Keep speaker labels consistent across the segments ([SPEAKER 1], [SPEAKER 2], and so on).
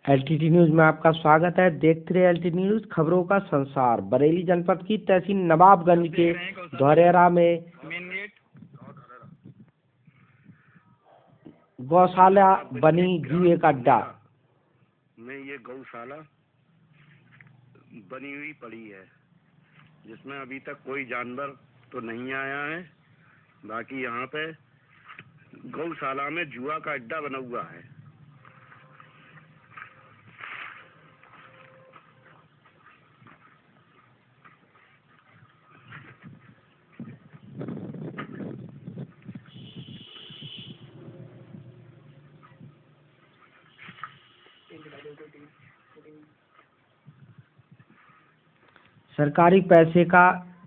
[SPEAKER 1] LTT news में आपका स्वागत है। देखते रहे एलटीटी न्यूज, खबरों का संसार। बरेली जनपद की तहसील नवाबगंज के धौरेरा में गौशाला बनी जुए का अड्डा
[SPEAKER 2] में ये गौशाला बनी हुई पड़ी है, जिसमें अभी तक कोई जानवर तो नहीं आया है। बाकी यहाँ पे गौशाला में जुआ का अड्डा बना हुआ है।
[SPEAKER 1] सरकारी पैसे का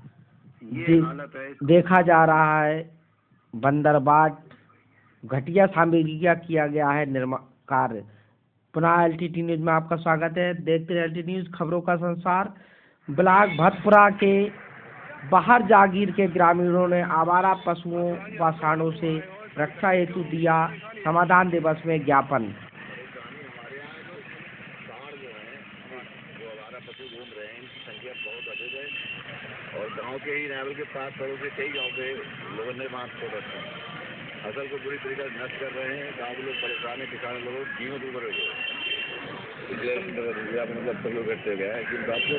[SPEAKER 1] देखा जा रहा है बंदरबाट, घटिया सामग्री का किया गया है निर्माण कार्य। पुनः एलटीटी न्यूज में आपका स्वागत है। देखते रहे एलटीटी न्यूज, खबरों का संसार। ब्लॉक भतपुरा के बाहर जागीर के ग्रामीणों ने आवारा पशुओं व सांडों से रक्षा हेतु दिया समाधान दिवस में ज्ञापन।
[SPEAKER 2] पशु घूम रहे हैं, इनकी संख्या बहुत अधिक है और गांव के ही लेवल के पास पड़ोस के कई गांव के लोगों ने बांध छोड़ रखा है। फसल को बुरी तरीके से नष्ट कर रहे हैं। गांव के लोग परेशान है, किसान लोगों जीवन डूब रहे हैं। मतलब सब लोग करते गए हैं कि बात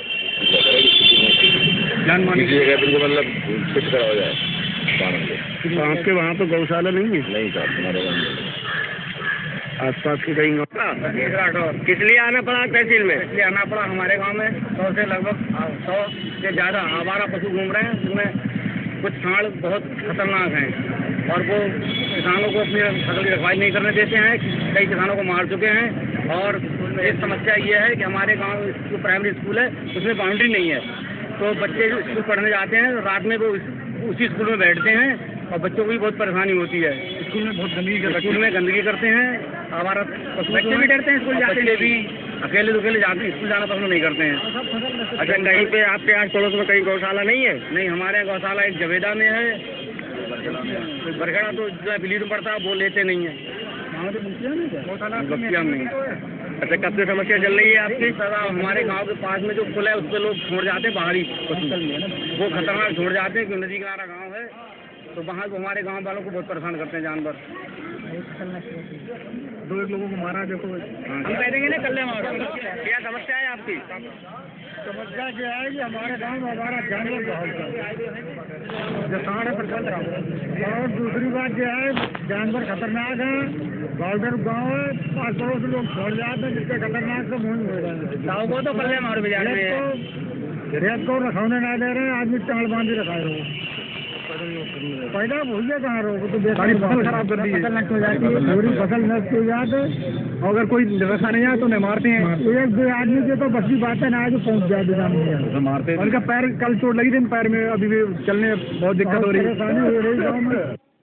[SPEAKER 2] मतलब फिट करा हो जाए। आपके वहाँ तो गौशाला नहीं है? नहीं साहब, हमारे वहाँ आसपास के कहीं
[SPEAKER 3] किस लिए आना पड़ा तहसील में? इसलिए आना पड़ा, हमारे गांव में 100 से लगभग 100 से ज़्यादा आवारा पशु घूम रहे हैं। उसमें कुछ सांड बहुत खतरनाक हैं और वो किसानों को अपनी फसल की रखवाली नहीं करने देते हैं। कई किसानों को मार चुके हैं और एक समस्या ये है कि हमारे गाँव जो प्राइमरी स्कूल है उसमें बाउंड्री नहीं है, तो बच्चे जो स्कूल पढ़ने जाते हैं रात में वो उसी स्कूल में बैठते हैं और बच्चों को भी बहुत परेशानी होती है। स्कूल में बहुत गंदगी करते हैं। हमारा बच्चे भी डरते हैं स्कूल जाते हैं, भी अकेले जाते हैं, स्कूल जाना पसंद नहीं करते हैं। अच्छा, कहीं पे आपके आस पड़ोस में कहीं गौशाला नहीं है? नहीं, हमारे यहाँ गौशाला एक जवेदा में है, बरगड़ा तो बिलीर में पड़ता है, वो लेते नहीं है। बख्तियार में। अच्छा, कब से समस्या चल रही है आपकी? सदा हमारे गांव के पास में जो पुल है उस पर लोग छोड़ जाते हैं बाहरी पशु, वो खतरनाक छोड़ जाते हैं क्योंकि नदी किनारा गाँव है, तो वहाँ को हमारे गांव वालों को बहुत परेशान करते हैं जानवर। 2 लोगों को मारा देखो। हम कह देंगे ना कल मारो। क्या समस्या है आपकी? समस्या क्या है कि हमारे गांव में हमारा जानवर बहुत है और दूसरी बात क्या है, जानवर खतरनाक है। बॉर्डर गाँव है, पास पड़ोस से लोग छोड़ जाते हैं, जिसके खतरनाक से मुँह हो जाए। गाँव को तो कल्ले मारो रेत को रखौने ना दे रहे हैं, आदमी टाल बांधी रखा है। पैदा भूलिए कहाँ रहो, तो बेकारी फसल खराब कर दी है, फसल नष्ट हो जाती है, पूरी फसल नष्ट हो जाते। अगर कोई व्यवस्था नहीं है तो उन्हें मारते हैं। 1-2 आदमी के तो बस की बात है ना, जो पहुँच जाए दुकान मारते हैं। उनका पैर कल चोट लगी थी पैर में, अभी भी चलने बहुत दिक्कत हो रही है।